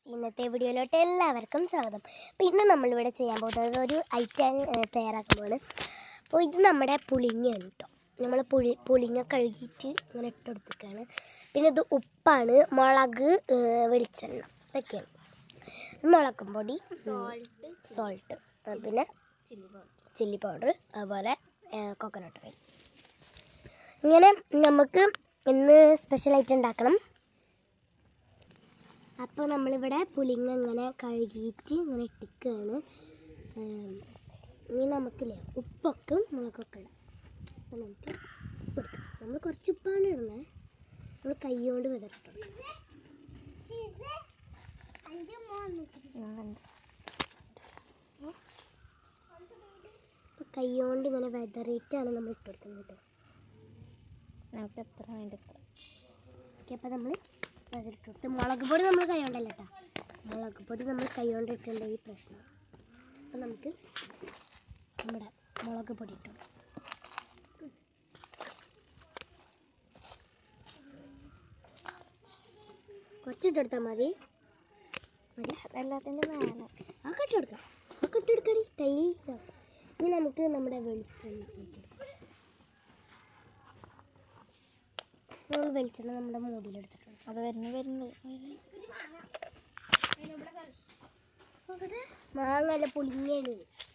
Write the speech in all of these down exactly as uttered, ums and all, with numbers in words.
ഇന്നത്തെ വീഡിയോയിലോട്ട് എല്ലാവർക്കും സ്വാഗതം. അപ്പോൾ ഇന്ന് നമ്മളിവിടെ ചെയ്യാൻ പോകുന്നത് ഒരു ഐറ്റം തയ്യാറാക്കുമ്പോൾ, അപ്പോൾ ഇത് നമ്മുടെ പുളിങ്ങയാണ് കേട്ടോ. നമ്മൾ പുളി പുളിങ്ങ കഴുകിയിട്ട് ഇങ്ങനെ ഇട്ട് കൊടുത്തിട്ടാണ്. പിന്നെ ഇത് ഉപ്പാണ്, മുളക്, വെളിച്ചെണ്ണ, ഇതൊക്കെയാണ്. മുളകും പൊടി, സോൾട്ട് സോൾട്ട് പിന്നെ ചില്ലി പൗഡർ, അതുപോലെ കോക്കനട്ട് ഓയിൽ. ഇങ്ങനെ നമുക്ക് ഇന്ന് സ്പെഷ്യലായിട്ട് ഉണ്ടാക്കണം. അപ്പോൾ നമ്മളിവിടെ പുളിങ്ങ ഇങ്ങനെ കഴുകിയിട്ട് ഇങ്ങനെ ഇട്ടിക്കുകയാണ്. ഇനി നമുക്കില്ലേ ഉപ്പൊക്കെ മുളകൊക്കെ ഇടാം. അപ്പോൾ നമുക്ക് കൊടുക്കാം. നമ്മൾ കുറച്ച് ഉപ്പാണ് ഇടുന്നത്. നമ്മൾ കൈ കൊണ്ട് വിതറിട്ട് കൊടുക്കാം. കൈ കൊണ്ട് ഇങ്ങനെ വിതറിയിട്ടാണ് നമ്മൾ ഇട്ട് കൊടുക്കുന്നത് കേട്ടോ. നമുക്ക് എത്ര വേണ്ട ഓക്കെ. അപ്പോൾ നമ്മൾ അതിട്ട് മുളക് പൊടി നമ്മൾ കൈ കൊണ്ടല്ല കേട്ടോ. മുളക് പൊടി നമ്മൾ കൈ കൊണ്ട് ഇട്ടുണ്ട് ഈ പ്രശ്നം. അപ്പം നമുക്ക് നമ്മുടെ മുളക് പൊടി ഇട്ടു. കുറച്ചിട്ടെടുത്താൽ മതി. മതി എല്ലാത്തിൻ്റെ മേലെ ആ കെട്ടി കൊടുക്കാം. ആ കെട്ടി കൊടുക്കടി കൈ. ഇനി നമുക്ക് നമ്മുടെ വെളിച്ചെണ്ണ നമ്മൾ വെളിച്ചെണ്ണ നമ്മുടെ മൂടിയിലെടുത്തിട്ടുണ്ട്. അത് വരുന്ന വരുന്നത് മാങ്ങല്ല പുളിങ്ങയാണ്.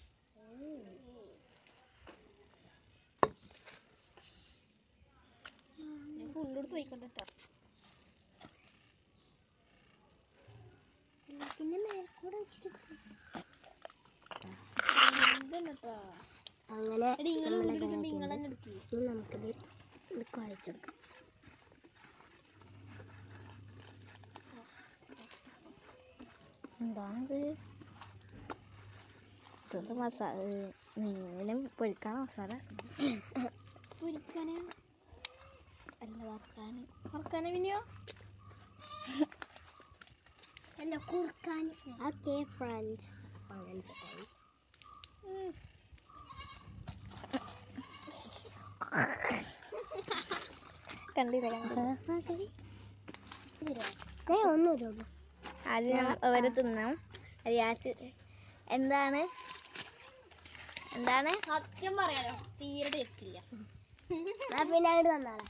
ഫുള്ളെടുത്ത് വയ്ക്കണ്ട പിന്നെ മേൽക്കൂടെ വെച്ചിട്ട് അങ്ങനെ നമുക്കിത് ഇത് കുഴച്ചെടുക്കാം. എന്താണിത്? ഇതൊന്ന് മസാല മീനും പൊരിക്കാൻ മസാല പൊരിക്കാന് അല്ല വറക്കാൻ വറക്കാന് പിന്നെയോ അല്ല കുറുക്കാൻ. ഓക്കെ ഫ്രണ്ട്സ്, അങ്ങനത്തെ കണ്ടില്ല ഒന്നുമില്ല. അത് ഓരോ തിന്നാം. അത് എന്താണ് എന്താണ് സത്യം പറയാലോ, തീരെ ടേസ്റ്റ് ഇല്ല. പിന്നെ അങ്ങോട്ട് തന്നാളെ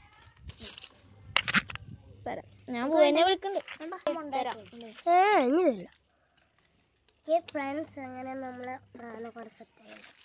ഞാൻ പോയെന്നെ വിളിക്കണ്ട്. ഏ ഇനി തരില്ല. ഓക്കെ ഫ്രണ്ട്സ്, അങ്ങനെ നമ്മൾ സാധനം കുറച്ച്